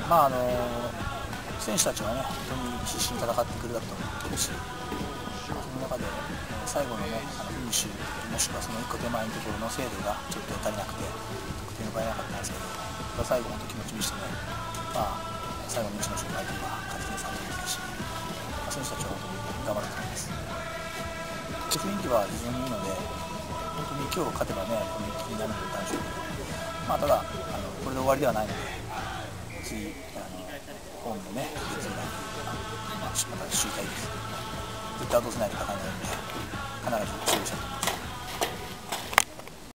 選手たちはね、本当に必死に戦ってくれたと思ってるし、その中で、最後のね、フィニッシュ、もしくはその1個手前のところの精度がちょっと足りなくて、得点を奪えなかったんですけど、最後、本当気持ち見してね、最後のうちの勝敗というか、勝ち点3取りたし、選手たちは本当に頑張ると思います。雰囲気は非常にいいので、本当に今日勝てばね、この一気になるので大丈夫で、ただ、これで終わりではないので、次、ホームのね、月曜日、また首位対決、絶対落とせない戦いになるので、必ず勝利したいと思います。